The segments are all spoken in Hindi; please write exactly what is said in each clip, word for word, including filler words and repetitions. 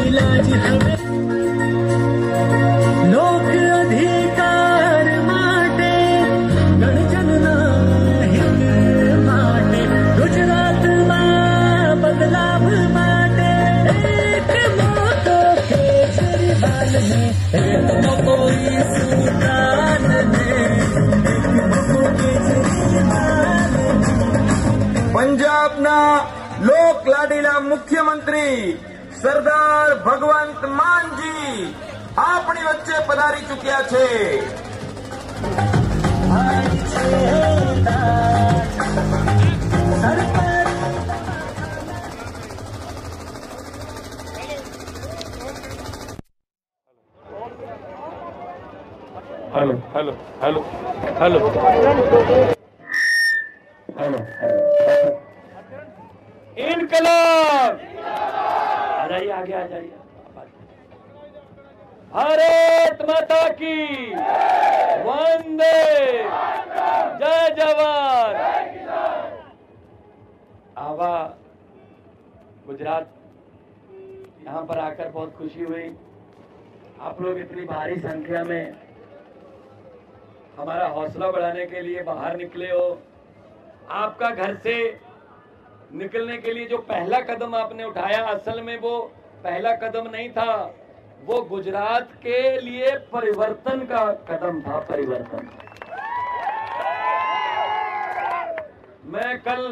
इलाज हमें लोक अधिकार माटे गणजनना हित माटे गुजरात में बदलाव माटे एक मोटो केजरीवाल ने एक मोटो सुल्तान ने एक मोटो केजरीवाल पंजाबना लोक लाडीला मुख्यमंत्री सरदार भगवंत मानजी આપણી વચ્ચે પધારી ચૂક્યા છે। Hello hello hello hello hello इनकलाब आ जाइए, आगे आ जाइए। भारत माता की वंदे, जय जवान। आवा गुजरात यहाँ पर आकर बहुत खुशी हुई। आप लोग इतनी भारी संख्या में हमारा हौसला बढ़ाने के लिए बाहर निकले हो। आपका घर से निकलने के लिए जो पहला कदम आपने उठाया, असल में वो पहला कदम नहीं था, वो गुजरात के लिए परिवर्तन का कदम था। परिवर्तन। मैं कल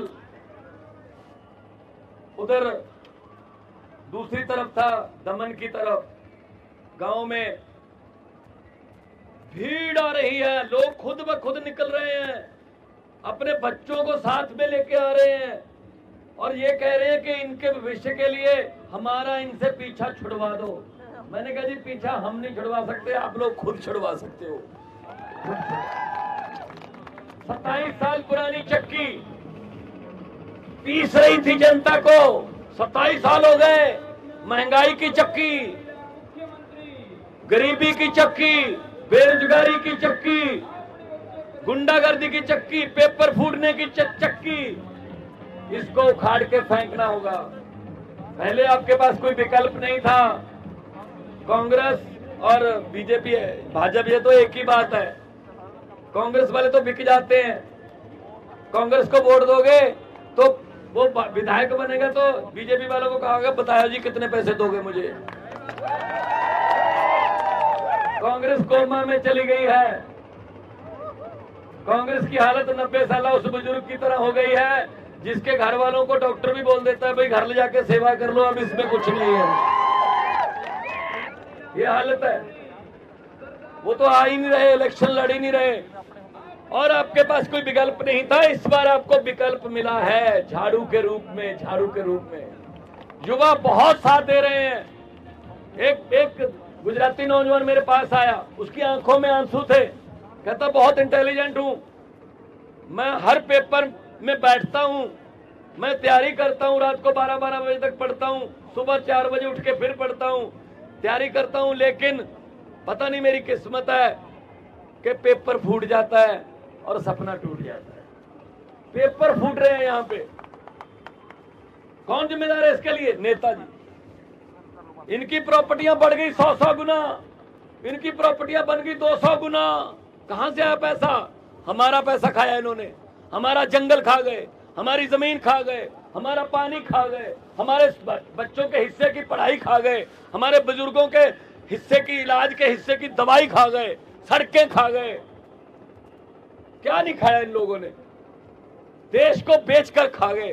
उधर दूसरी तरफ था, दमन की तरफ, गांव में भीड़ आ रही है, लोग खुद ब खुद निकल रहे हैं, अपने बच्चों को साथ में लेके आ रहे हैं और ये कह रहे हैं कि इनके भविष्य के लिए हमारा इनसे पीछा छुड़वा दो। मैंने कहा जी पीछा हम नहीं छुड़वा सकते, आप लोग खुद छुड़वा सकते हो। सत्ताईस साल पुरानी चक्की पीस रही थी जनता को, सत्ताईस साल हो गए। महंगाई की चक्की, गरीबी की चक्की, बेरोजगारी की चक्की, गुंडागर्दी की चक्की, पेपर फूटने की चक्की, इसको उखाड़ के फेंकना होगा। पहले आपके पास कोई विकल्प नहीं था। कांग्रेस और बीजेपी है, भाजपा, ये तो एक ही बात है। कांग्रेस वाले तो बिक जाते हैं। कांग्रेस को वोट दोगे तो वो विधायक बनेगा तो बीजेपी वालों को कहोगे बताया जी कितने पैसे दोगे मुझे। कांग्रेस कोमा में चली गई है। कांग्रेस की हालत नब्बे साल उस बुजुर्ग की तरह हो गई है जिसके घर वालों को डॉक्टर भी बोल देता है भाई घर ले जाके सेवा कर लो, अब इसमें कुछ नहीं है। ये हालत है। वो तो आ ही नहीं रहे, इलेक्शन लड़ ही नहीं रहे और आपके पास कोई विकल्प नहीं था। इस बार आपको विकल्प मिला है झाड़ू के रूप में। झाड़ू के रूप में युवा बहुत साथ दे रहे हैं। एक एक गुजराती नौजवान मेरे पास आया, उसकी आंखों में आंसू थे। कहता बहुत इंटेलिजेंट हूं, मैं हर पेपर में बैठता हूं, मैं तैयारी करता हूं, रात को बारह बारह बजे तक पढ़ता हूं, सुबह चार बजे उठ के फिर पढ़ता हूं, तैयारी करता हूं, लेकिन पता नहीं मेरी किस्मत है कि पेपर फूट जाता है और सपना टूट जाता है। पेपर फूट रहे हैं यहाँ पे। कौन जिम्मेदार है इसके लिए? नेताजी। इनकी प्रॉपर्टियां बढ़ गई सौ सौ गुना, इनकी प्रॉपर्टियां बन गई दो सौ गुना। कहां से आया पैसा? हमारा पैसा खाया इन्होंने। हमारा जंगल खा गए, हमारी जमीन खा गए, हमारा पानी खा गए, हमारे बच्चों के हिस्से की पढ़ाई खा गए, हमारे बुजुर्गों के हिस्से की इलाज के हिस्से की दवाई खा गए, सड़कें खा गए। क्या नहीं खाया इन लोगों ने? देश को बेचकर खा गए।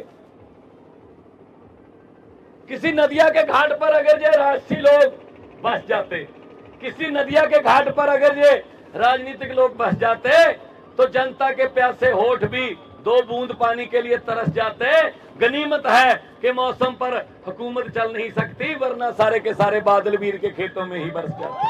किसी नदिया के घाट पर अगर ये राष्ट्रीय लोग बस जाते, किसी नदिया के घाट पर अगर ये राजनीतिक लोग बस जाते तो जनता के प्यासे होठ भी दो बूंद पानी के लिए तरस जाते। गनीमत है कि मौसम पर हुकूमत चल नहीं सकती, वरना सारे के सारे बादल वीर के खेतों में ही बरस जाते।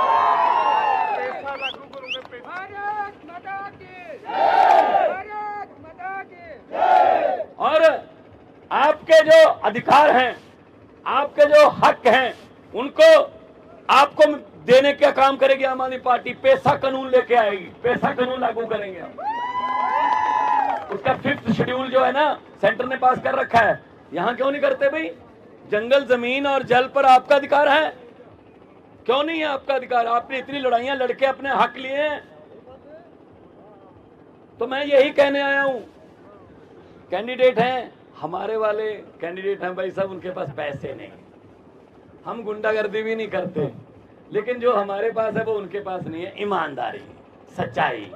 और आपके जो अधिकार हैं, आपके जो हक हैं, उनको आपको देने का काम करेगी आम आदमी पार्टी। पैसा कानून लेके आएगी, पैसा कानून लागू करेंगे हम। उसका फिफ्थ शेड्यूल जो है ना, सेंटर ने पास कर रखा है। यहां क्यों नहीं करते भाई? जंगल, जमीन और जल पर आपका अधिकार है? क्यों नहीं है आपका अधिकार? आपने इतनी लड़ाइयां लड़के अपने हक लिए हैं। तो मैं यही कहने आया हूं, कैंडिडेट हैं हमारे वाले कैंडिडेट हैं भाई साहब, उनके पास पैसे नहीं, हम गुंडागर्दी भी नहीं करते, लेकिन जो हमारे पास है वो उनके पास नहीं है, ईमानदारी, सच्चाई।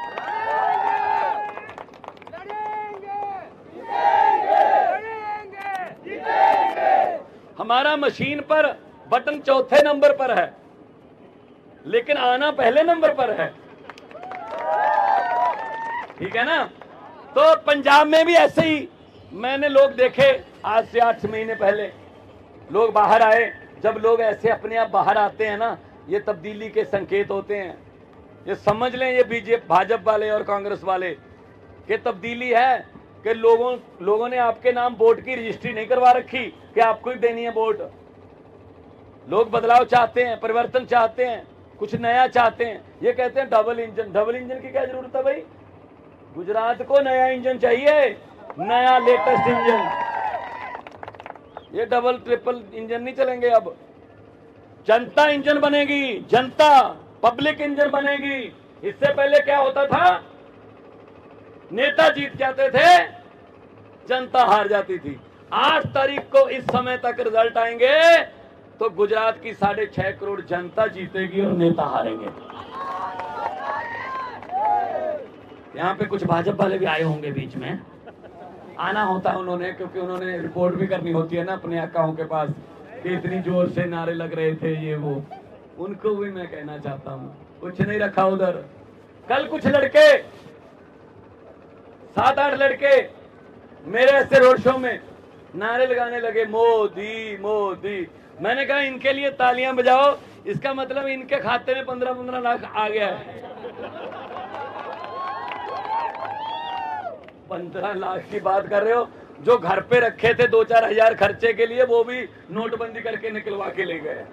हमारा मशीन पर बटन चौथे नंबर पर है, लेकिन आना पहले नंबर पर है। ठीक है ना? तो पंजाब में भी ऐसे ही मैंने लोग देखे, आज से आठ महीने पहले लोग बाहर आए। जब लोग ऐसे अपने आप बाहर आते हैं ना, ये तब्दीली के संकेत होते हैं। ये समझ लें, ये बीजेपी, भाजपा वाले और कांग्रेस वाले कि तब्दीली है कि लोगों लोगों ने आपके नाम वोट की रजिस्ट्री नहीं करवा रखी कि आपको ही देनी है वोट। लोग बदलाव चाहते हैं, परिवर्तन चाहते हैं, कुछ नया चाहते हैं। ये कहते हैं डबल इंजन। डबल इंजन की क्या जरूरत है भाई? गुजरात को नया इंजन चाहिए, नया लेटेस्ट इंजन। ये डबल ट्रिपल इंजन नहीं चलेंगे। अब जनता इंजन बनेगी, जनता पब्लिक इंजन बनेगी। इससे पहले क्या होता था? नेता जीत जाते थे, जनता हार जाती थी। आठ तारीख को इस समय तक रिजल्ट आएंगे तो गुजरात की साढ़े छह करोड़ जनता जीतेगी और नेता हारेंगे। यहाँ पे कुछ भाजपा वाले भी आए होंगे बीच में, आना होता है उन्होंने, क्योंकि उन्होंने रिपोर्ट भी करनी होती है ना अपने आकाओं के पास कि इतनी जोर से नारे लग रहे थे ये वो। उनको भी मैं कहना चाहता हूँ, कुछ नहीं रखा उधर। कल कुछ लड़के, सात आठ लड़के मेरे ऐसे रोड शो में नारे लगाने लगे, मोदी मोदी। मैंने कहा इनके लिए तालियां बजाओ, इसका मतलब इनके खाते में पंद्रह पंद्रह लाख आ गया है। पंद्रह लाख की बात कर रहे हो? जो घर पे रखे थे दो चार हजार खर्चे के लिए, वो भी नोटबंदी करके निकलवा के ले गए।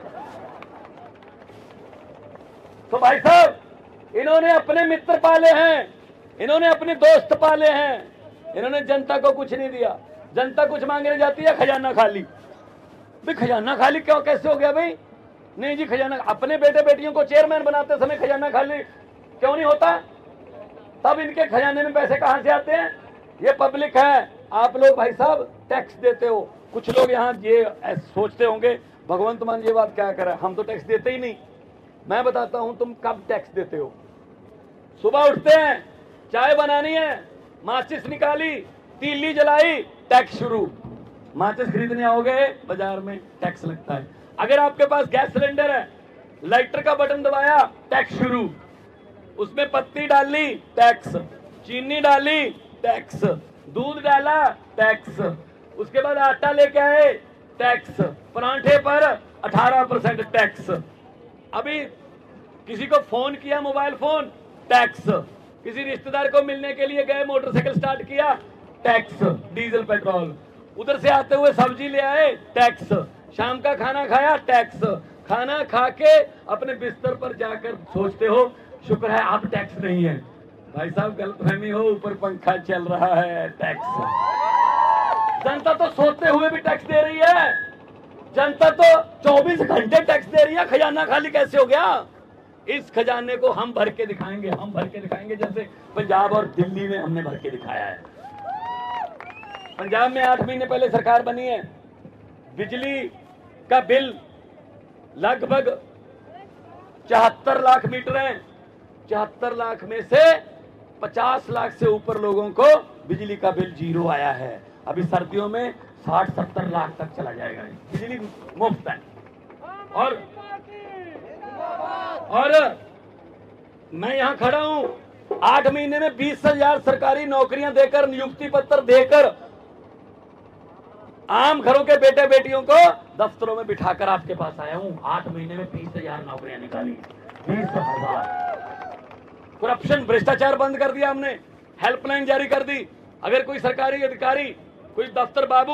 तो भाई साहब, इन्होंने अपने मित्र पाले हैं, इन्होंने अपने दोस्त पाले हैं, इन्होंने जनता को कुछ नहीं दिया। जनता कुछ मांगने जाती है, खजाना खाली। भाई खजाना खाली क्यों, कैसे हो गया भाई? नहीं जी, खजाना अपने बेटे बेटियों को चेयरमैन बनाते समय खजाना खाली क्यों नहीं होता? तब इनके खजाने में पैसे कहां से आते हैं? ये पब्लिक है। आप लोग भाई साहब टैक्स देते हो। कुछ लोग यहाँ ये सोचते होंगे भगवंत मान ये बात क्या करे, हम तो टैक्स देते ही नहीं। मैं बताता हूं तुम कब टैक्स देते हो। सुबह उठते हैं, चाय बनानी है, माचिस निकाली, तीली जलाई, टैक्स शुरू। माचिस खरीदने आओगे बाजार में, टैक्स लगता है। अगर आपके पास गैस सिलेंडर है, लाइटर का बटन दबाया, टैक्स शुरू। उसमें पत्ती डाली, टैक्स। चीनी डाली, टैक्स। दूध डाला, टैक्स। उसके बाद आटा लेके आए, टैक्स। परांठे पर अठारह परसेंट टैक्स। अभी किसी को फोन किया, मोबाइल फोन, टैक्स। किसी रिश्तेदार को मिलने के लिए गए, मोटरसाइकिल स्टार्ट किया, टैक्स। Diesel petrol. उधर से आते हुए सब्जी ले आए, टैक्स। शाम का खाना खाया, टैक्स। खाना खा के अपने बिस्तर पर जाकर सोचते हो शुक्र है अब टैक्स नहीं है। भाई साहब गलतफहमी हो, ऊपर पंखा चल रहा है, टैक्स। जनता तो सोते हुए भी टैक्स दे रही है, जनता तो चौबीस घंटे टैक्स दे रही है। खजाना खाली कैसे हो गया? इस खजाने को हम भर के दिखाएंगे, हम भर के दिखाएंगे जैसे पंजाब और दिल्ली में हमने भर के दिखाया है। पंजाब में आठ महीने पहले सरकार बनी है, बिजली का बिल लगभग चौहत्तर लाख मीटर है। चौहत्तर लाख में से पचास लाख से ऊपर लोगों को बिजली का बिल जीरो आया है। अभी सर्दियों में साठ सत्तर लाख तक चला जाएगा। बिजली मुफ्त है। और और मैं यहां खड़ा हूं, आठ महीने में बीस हजार सरकारी नौकरियां देकर, नियुक्ति पत्र देकर आम घरों के बेटे बेटियों को दफ्तरों में बिठाकर आपके पास आया हूं। आठ महीने में बीस हजार नौकरियां निकाली, बीस हजार। करप्शन, भ्रष्टाचार बंद कर दिया हमने, हेल्पलाइन जारी कर दी। अगर कोई सरकारी अधिकारी, कोई दफ्तर बाबू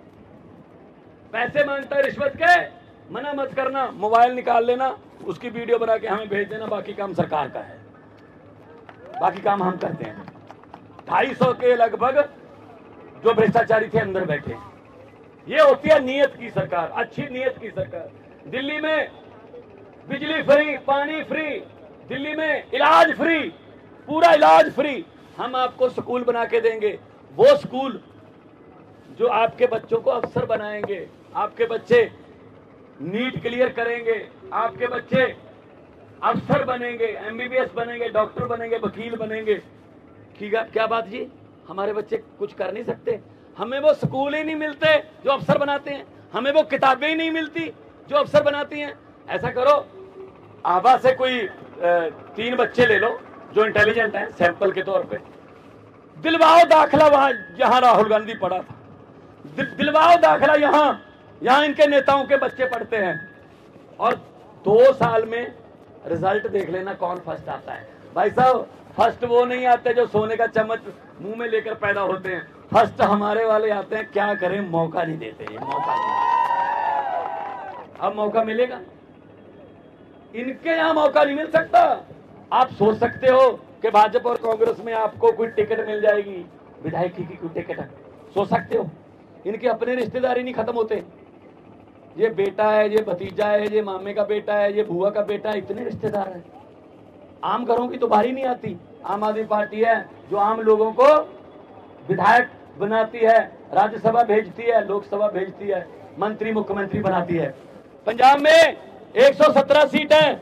पैसे मांगता है रिश्वत के, मना मत करना, मोबाइल निकाल लेना, उसकी वीडियो बना के हमें भेज देना, बाकी काम सरकार का है, बाकी काम हम करते हैं। ढाई सौ के लगभग जो भ्रष्टाचारी थे अंदर बैठे, ये होती है नीयत की सरकार, अच्छी नीयत की सरकार। दिल्ली में बिजली फ्री, पानी फ्री, दिल्ली में इलाज फ्री, पूरा इलाज फ्री। हम आपको स्कूल बना के देंगे, वो स्कूल जो आपके बच्चों को अफसर बनाएंगे, आपके बच्चे नीट क्लियर करेंगे, आपके बच्चे अफसर बनेंगे, एमबीबीएस बनेंगे, डॉक्टर बनेंगे, वकील बनेंगे। ठीक है, क्या बात जी, हमारे बच्चे कुछ कर नहीं सकते? हमें वो स्कूल ही नहीं मिलते जो अफसर बनाते हैं, हमें वो किताबें ही नहीं मिलती जो अफसर बनाती हैं। ऐसा करो, आबा से कोई तीन बच्चे ले लो जो इंटेलिजेंट हैं सैंपल के तौर पे, दिलवाओ दाखला वहां जहां राहुल गांधी पढ़ा था, दिल, दिलवाओ दाखला यहां यहां इनके नेताओं के बच्चे पढ़ते हैं, और दो साल में रिजल्ट देख लेना कौन फर्स्ट आता है। भाई साहब, फर्स्ट वो नहीं आते जो सोने का चम्मच मुंह में लेकर पैदा होते हैं, फर्स्ट हमारे वाले आते हैं। क्या करें, मौका नहीं देते, ये मौका नहीं देते। अब मौका मिलेगा, इनके यहां मौका नहीं मिल सकता। आप सोच सकते हो कि भाजपा और कांग्रेस में आपको कोई टिकट मिल जाएगी, विधायक की कोई टिकट है, सोच सकते हो? इनके अपने रिश्तेदारी नहीं खत्म होते। ये बेटा है, ये भतीजा है, ये मामे का बेटा है, ये बुआ का बेटा है, इतने रिश्तेदार हैं। आम घरों की तो बारी नहीं आती। आम आदमी पार्टी है जो आम लोगों को विधायक बनाती है, राज्यसभा भेजती है, लोकसभा भेजती है, मंत्री मुख्यमंत्री बनाती है। पंजाब में एक सौ सत्रह सीट है,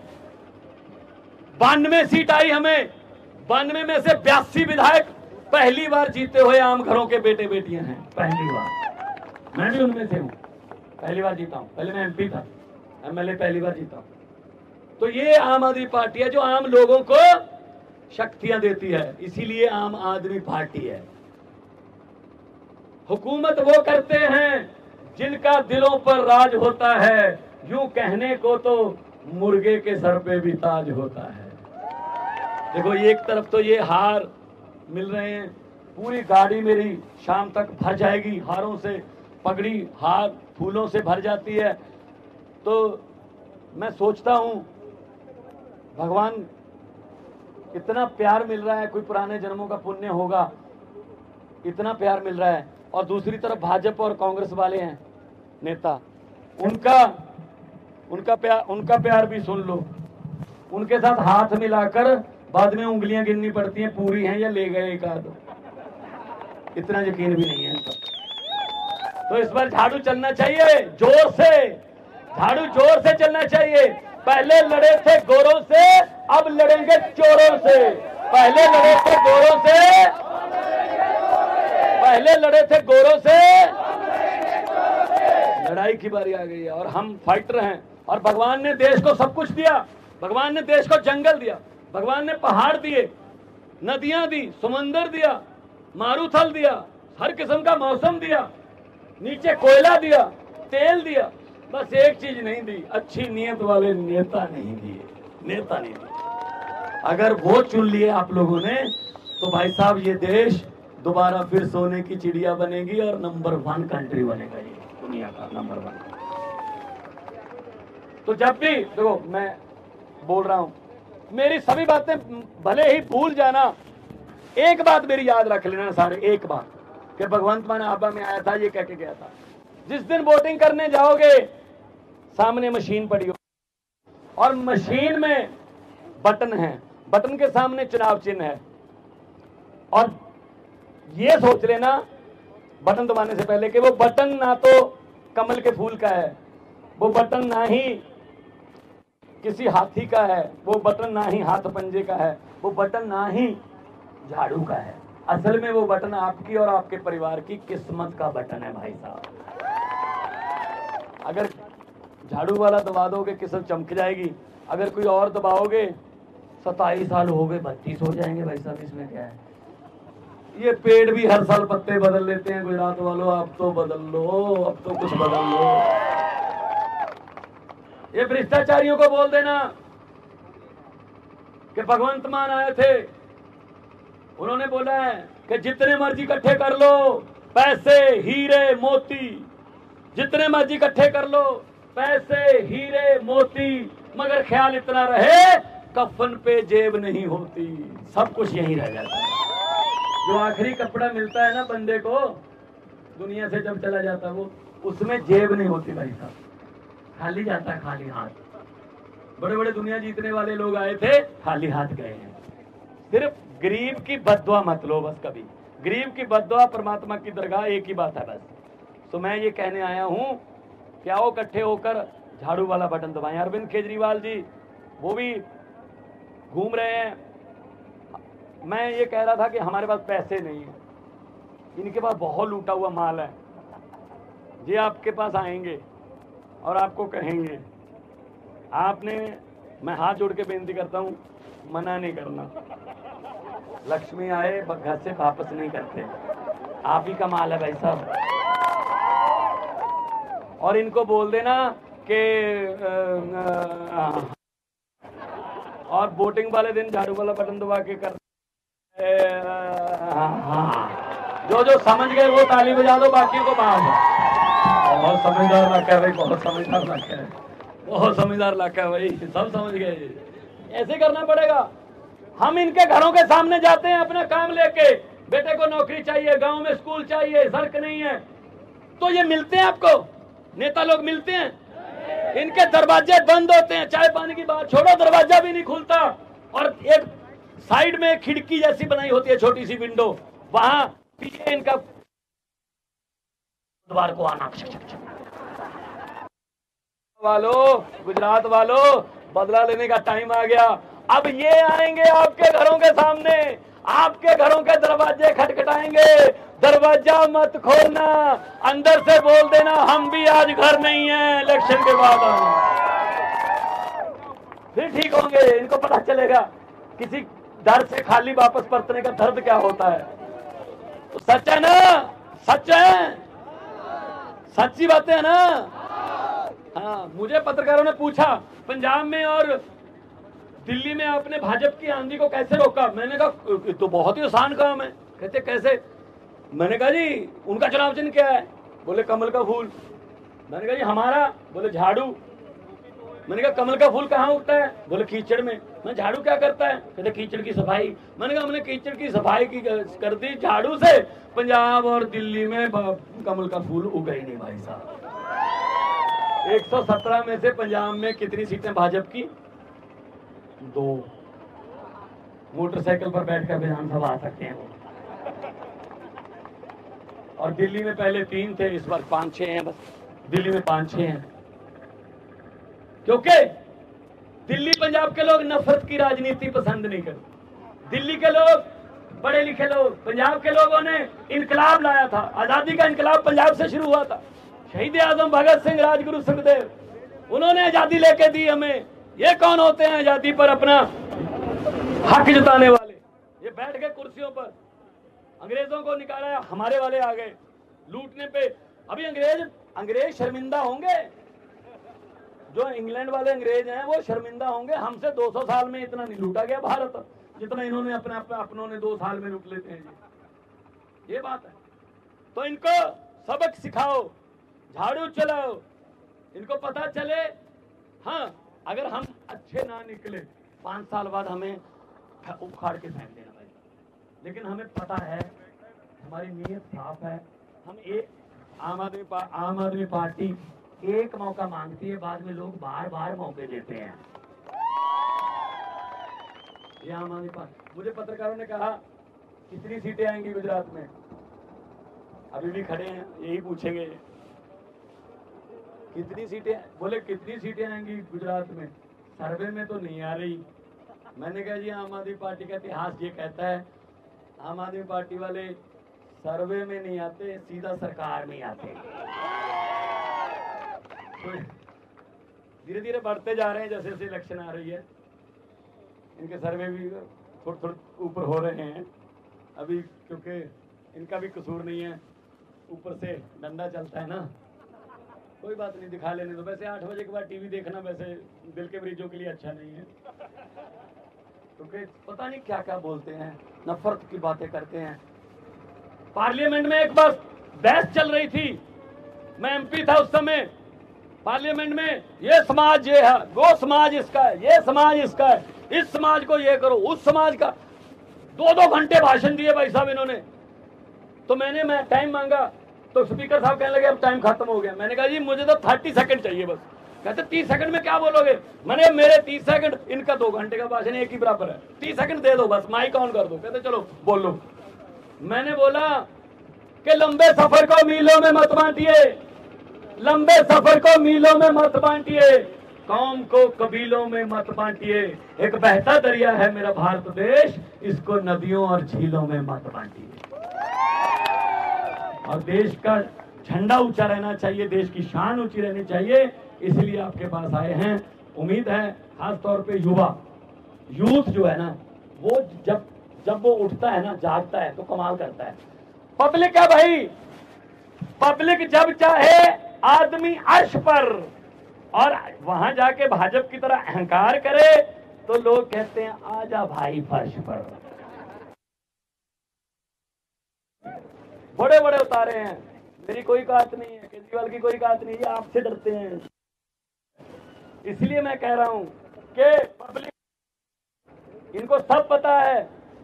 बानवे सीट आई हमें, बानवे में से बयासी विधायक पहली बार जीते हुए आम घरों के बेटे बेटियां हैं, पहली बार। मैं भी उनमें से हूं, पहली बार जीता हूं। पहले मैं एमपी था, एमएलए पहली बार जीता हूं। तो ये आम आदमी पार्टी है जो आम लोगों को शक्तियां देती है, इसीलिए आम आदमी पार्टी है। हुकूमत वो करते हैं जिनका दिलों पर राज होता है, यूं कहने को तो मुर्गे के सर पे भी ताज होता है। देखो, एक तरफ तो ये हार मिल रहे हैं, पूरी गाड़ी मेरी शाम तक भर जाएगी हारों से, पगड़ी हार फूलों से भर जाती है। तो मैं सोचता हूं भगवान इतना प्यार मिल रहा है, कोई पुराने जन्मों का पुण्य होगा, इतना प्यार मिल रहा है। और दूसरी तरफ भाजपा और कांग्रेस वाले हैं नेता, उनका उनका प्यार उनका प्यार भी सुन लो। उनके साथ हाथ मिलाकर बाद में उंगलियां गिननी पड़ती हैं, पूरी हैं या ले गए एक आध, इतना यकीन भी नहीं है इनका। तो इस बार झाड़ू चलना चाहिए जोर से, झाड़ू जोर से चलना चाहिए। पहले लड़े थे गोरों से, अब लड़ेंगे चोरों से। पहले लड़े थे गोरों से, पहले लड़े थे गोरों से, लड़ाई की बारी आ गई है और हम फाइटर हैं। और भगवान ने देश को सब कुछ दिया, भगवान ने देश को जंगल दिया, भगवान ने पहाड़ दिए, नदियां दी, समंदर दिया, मारूथल दिया, हर किस्म का मौसम दिया, नीचे कोयला दिया, तेल दिया। बस एक चीज नहीं दी, अच्छी नीयत वाले नेता नहीं दिए, नेता नहीं दिए। अगर वो चुन लिए आप लोगों ने तो भाई साहब ये देश दोबारा फिर सोने की चिड़िया बनेगी और नंबर वन कंट्री बनेगा, ये दुनिया का नंबर वन। तो जब भी देखो मैं बोल रहा हूं, मेरी सभी बातें भले ही भूल जाना, एक बात मेरी याद रख लेना सारे, एक बात कि भगवंत मान आबा में आया था, ये कह के गया था, जिस दिन वोटिंग करने जाओगे सामने मशीन पड़ी हो और मशीन में बटन है, बटन के सामने चुनाव चिन्ह है। और ये सोच लेना बटन दबाने से पहले कि वो बटन ना तो कमल के फूल का है, वो बटन ना ही किसी हाथी का है, वो बटन ना ही हाथ पंजे का है, वो बटन ना ही झाड़ू का है। असल में वो बटन आपकी और आपके परिवार की किस्मत का बटन है भाई साहब। अगर झाड़ू वाला दबा दोगे किस्मत चमक जाएगी, अगर कोई और दबाओगे सताईस साल हो गए बत्तीस हो जाएंगे भाई साहब। इसमें क्या है, ये पेड़ भी हर साल पत्ते बदल लेते हैं गुजरात वालों, अब तो बदल लो, अब तो कुछ बदल लो। ये भ्रष्टाचारियों को बोल देना कि भगवंत मान आए थे, उन्होंने बोला है कि जितने मर्जी इकट्ठे कर लो पैसे हीरे मोती, जितने मर्जी इकट्ठे कर लो पैसे हीरे मोती, मगर ख्याल इतना रहे कफन पे जेब नहीं होती, सब कुछ यहीं रह जाता है। जो आखिरी कपड़ा मिलता है ना बंदे को दुनिया से जब चला जाता है, वो उसमें जेब नहीं होती भाई साहब, खाली जाता है, खाली हाथ। बड़े बड़े दुनिया जीतने वाले लोग आए थे, खाली हाथ गए हैं। सिर्फ गरीब की बद्दुआ मत लो बस कभी, गरीब की बद्दुआ परमात्मा की दरगाह एक ही बात है बस। तो मैं ये कहने आया हूं कि आओ इकट्ठे होकर झाड़ू वाला बटन दबाएं। अरविंद केजरीवाल जी वो भी घूम रहे हैं। मैं ये कह रहा था कि हमारे पास पैसे नहीं है, इनके पास बहुत लूटा हुआ माल है। ये आपके पास आएंगे और आपको कहेंगे, आपने, मैं हाथ जोड़ के बेनती करता हूं, मना नहीं करना। लक्ष्मी आए घर से वापस नहीं करते, आप ही का माल है भाई साहब। और इनको बोल देना कि और वोटिंग वाले दिन झाड़ू वाला बटन दबा के कर, जो जो समझ गए वो ताली बजा दो, बाकी को माफ। बहुत समझदार लाका है भाई, बहुत समझदार लाका है, बहुत समझदार लाका है भाई, सब समझ गए। ऐसे करना पड़ेगा। हम इनके घरों के सामने जाते हैं अपना काम लेके, बेटे को नौकरी चाहिए, गांव में स्कूल चाहिए, सड़क नहीं है, तो ये मिलते हैं आपको, नेता लोग मिलते हैं, इनके दरवाजे बंद होते हैं। चाय पानी की बात छोड़ो, दरवाजा भी नहीं खुलता। और एक साइड में खिड़की जैसी बनाई होती है, छोटी सी विंडो, वहां पीछे इनका द्वार को आना। वालों, गुजरात वालों, बदला लेने का टाइम आ गया। अब ये आएंगे आपके घरों के सामने, आपके घरों के दरवाजे खटखटाएंगे, दरवाजा मत खोलना, अंदर से बोल देना हम भी आज घर नहीं है, इलेक्शन के बाद आएंगे, फिर ठीक होंगे। इनको पता चलेगा किसी डर से खाली वापस परतने का दर्द क्या होता है। तो सच है ना, सच है, सच्ची बातें है ना। हाँ, मुझे पत्रकारों ने पूछा पंजाब में और दिल्ली में आपने भाजपा की आंधी को कैसे रोका। मैंने कहा तो बहुत ही आसान काम है। कहते कैसे? मैंने कहा जी उनका चुनाव चिन्ह क्या है? बोले कमल का फूल। मैंने कहा जी हमारा? बोले झाड़ू। मैंने कहा कमल का फूल कहाँ उगता है? बोले कीचड़ में। मैं झाड़ू क्या करता है? कहते कीचड़ की सफाई। मैंने कहा हमने कीचड़ की सफाई की कर दी झाड़ू से, पंजाब और दिल्ली में कमल का फूल उगा ही नहीं भाई साहब। एक सौ सत्रह में से पंजाब में कितनी सीटें भाजपा की? दो। मोटरसाइकिल पर बैठकर विधानसभा आ सकते हैं वो। और दिल्ली में पहले तीन थे, इस बार पांच छह हैं बस। दिल्ली में पांच छह हैं क्योंकि दिल्ली पंजाब के लोग नफरत की राजनीति पसंद नहीं करते। दिल्ली के लोग पढ़े लिखे लोग, पंजाब के लोगों ने इनकलाब लाया था। आजादी का इनकलाब पंजाब से शुरू हुआ था। शहीद आजम भगत सिंह, राजगुरु सुखदेव, उन्होंने आजादी लेके दी हमें। ये कौन होते हैं आजादी पर अपना हक जताने वाले? ये बैठ गए कुर्सियों पर, अंग्रेजों को निकाला, हमारे वाले आ गए लूटने पे। अभी अंग्रेज अंग्रेज शर्मिंदा होंगे, जो इंग्लैंड वाले अंग्रेज हैं वो शर्मिंदा होंगे। हमसे दो सौ साल में इतना नहीं लूटा गया भारत जितना इन्होंने अपने अपनों ने दो साल में लूट लेते हैं जी। ये बात है। तो इनको सबक सिखाओ, झाड़ू चलाओ, इनको पता चले हाँ अगर हम अच्छे ना निकले पांच साल बाद हमें उखाड़ के फेंक देना भाई। लेकिन हमें पता है, हमारी नीयत साफ है। हम एक आम आदमी पा, आम आदमी पार्टी एक मौका मांगती है, बाद में लोग बार बार मौके देते हैं। ये आम आदमी पार्टी। मुझे पत्रकारों ने कहा कितनी सीटें आएंगी गुजरात में? अभी भी खड़े हैं, यही पूछेंगे कितनी सीटें। बोले कितनी सीटें आएंगी गुजरात में? सर्वे में तो नहीं आ रही। मैंने कहा जी आम आदमी पार्टी का इतिहास ये कहता है, आम आदमी पार्टी वाले सर्वे में नहीं आते, सीधा सरकार में आते। धीरे धीरे बढ़ते जा रहे हैं, जैसे जैसे इलेक्शन आ रही है इनके सर्वे भी थोड़े थोड़े ऊपर हो रहे हैं अभी, क्योंकि इनका भी कसूर नहीं है, ऊपर से डंडा चलता है ना। कोई बात नहीं, दिखा लेने दो। वैसे आठ बजे के बाद टीवी देखना वैसे दिल के मरीजों के लिए अच्छा नहीं है, क्योंकि तो पता नहीं क्या क्या बोलते हैं, नफरत की बातें करते हैं। पार्लियामेंट में एक बार बहस चल रही थी, मैं एमपी था उस समय। पार्लियामेंट में ये समाज ये है, वो समाज इसका है, ये समाज इसका है, इस समाज को ये करो, उस समाज का। दो दो घंटे भाषण दिए भाई साहब इन्होंने। तो मैंने मैं टाइम मांगा, तो स्पीकर साहब कहने लगे अब टाइम खत्म हो गया। मैंने कहा जी मुझे तो थर्टी सेकंड चाहिए बस। कहते तीस सेकंड में क्या बोलोगे? मैंने मेरे तीस सेकंड, इनका दो घंटे का भाषण एक ही बराबर है, तीस सेकंड दे दो बस, माइक ऑन कर दो। कहते चलो बोल लो। मैंने बोला कि लंबे सफर को मीलों में मत बांटिए, लंबे सफर को मीलों में मत बांटिए, कौम को कबीलों में मत बांटिए। एक बहता दरिया है मेरा भारत देश, इसको नदियों और झीलों में मत बांटिए। और देश का झंडा ऊंचा रहना चाहिए, देश की शान ऊंची रहनी चाहिए, इसलिए आपके पास आए हैं। उम्मीद है खास तौर पे युवा, यूथ जो है ना, वो जब जब वो उठता है ना, जागता है तो कमाल करता है। पब्लिक है भाई, पब्लिक जब चाहे आदमी अर्श पर, और वहां जाके भाजपा की तरह अहंकार करे तो लोग कहते हैं आजा भाई फर्श पर। बड़े बड़े उतारे हैं, मेरी कोई बात नहीं है, केजरीवाल की कोई बात नहीं है, आपसे डरते हैं। इसलिए मैं कह रहा हूं कि पब्लिक, इनको सब पता है,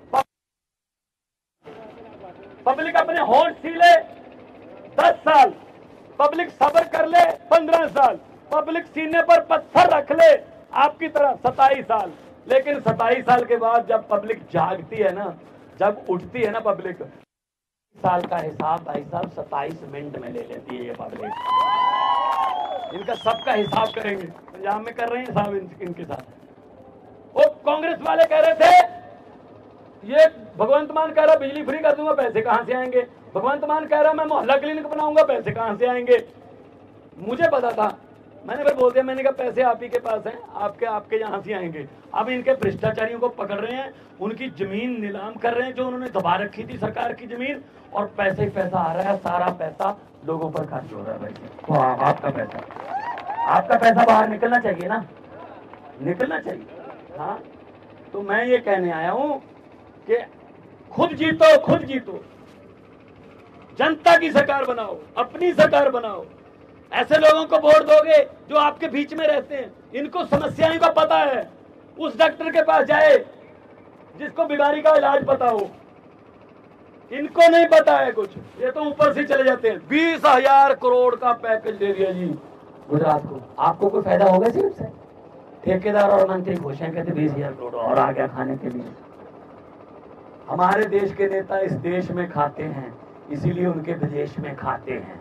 पब्लिक अपने होंठ सीले दस साल, पब्लिक सब्र कर ले पंद्रह साल, पब्लिक सीने पर पत्थर रख ले आपकी तरह सताईस साल। लेकिन सताईस साल के बाद जब पब्लिक जागती है ना, जब उठती है ना पब्लिक, साल का हिसाब भाई साहब सताईस मिनट में ले लेती है ये पब्लिक। इनका सबका हिसाब करेंगे, पंजाब में कर रहे हैं हिसाब इन, इनके साथ। वो कांग्रेस वाले कह रहे थे, ये भगवंत मान कह रहा बिजली फ्री कर दूंगा, पैसे कहां से आएंगे? भगवंत मान कह रहा मैं मोहल्ला क्लिनिक बनाऊंगा, पैसे कहां से आएंगे? मुझे पता था, मैंने फिर बोल दिया, मैंने कहा पैसे आप ही के पास हैं, आपके आपके यहां से आएंगे। अब इनके भ्रष्टाचारियों को पकड़ रहे हैं, उनकी जमीन नीलाम कर रहे हैं जो उन्होंने दबा रखी थी सरकार की जमीन, और पैसे ही पैसा आ रहा है, सारा पैसा लोगों पर खर्च हो रहा है। भाई आपका पैसा, आपका पैसा बाहर निकलना चाहिए ना, निकलना चाहिए। हाँ, तो मैं ये कहने आया हूं कि खुद जीतो, खुद जीतो, जनता की सरकार बनाओ, अपनी सरकार बनाओ। ऐसे लोगों को वोट दोगे जो आपके बीच में रहते हैं, इनको समस्याओं का पता है, उस डॉक्टर के पास जाए जिसको बीमारी का इलाज पता हो। इनको नहीं पता है कुछ, ये तो ऊपर से चले जाते हैं। बीस हजार करोड़ का पैकेज दे दिया जी गुजरात को, आपको कोई फायदा होगा सिर्फ से? ठेकेदार और मंत्री खुश हैं, कहते बीस हजार करोड़ और आ गया खाने के लिए। हमारे देश के नेता इस देश में खाते हैं, इसीलिए उनके विदेश में खाते हैं।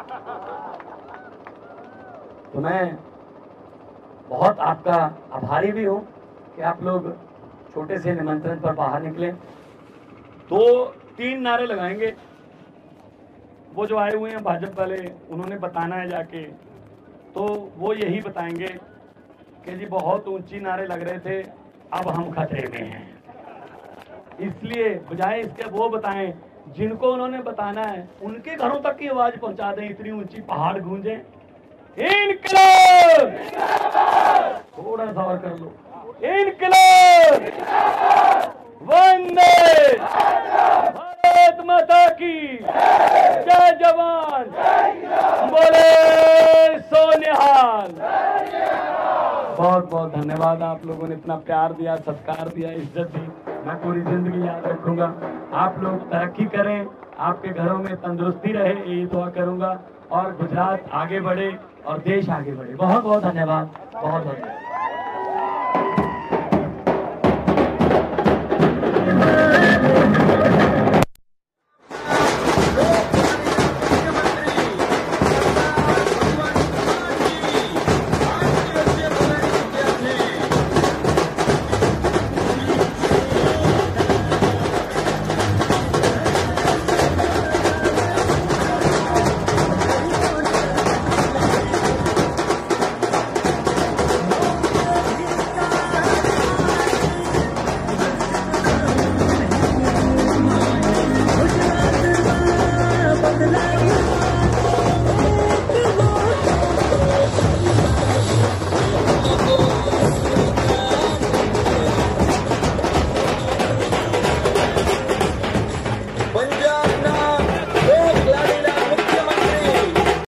तो मैं बहुत आपका आभारी भी हूं कि आप लोग छोटे से निमंत्रण पर बाहर निकले। दो तीन नारे लगाएंगे, वो जो आए हुए हैं भाजपा वाले, उन्होंने बताना है जाके, तो वो यही बताएंगे कि जी बहुत ऊंची नारे लग रहे थे, अब हम खतरे में हैं। इसलिए बजाय इसके वो बताएं जिनको उन्होंने बताना है, उनके घरों तक की आवाज पहुंचा दें, इतनी ऊंची पहाड़ गूंजे। इनकलाब, थोड़ा सा और कर लो, इनकलाब, वंदे भारत माता की जय, जवान बोले सोनिहाल। बहुत बहुत धन्यवाद, आप लोगों ने इतना प्यार दिया, सत्कार दिया, इज्जत दी, मैं पूरी जिंदगी याद रखूंगा। आप लोग तरक्की करें, आपके घरों में तंदुरुस्ती रहे, यही दुआ करूंगा, और गुजरात आगे बढ़े और देश आगे बढ़े। बहुत बहुत धन्यवाद, बहुत बहुत धन्यवाद।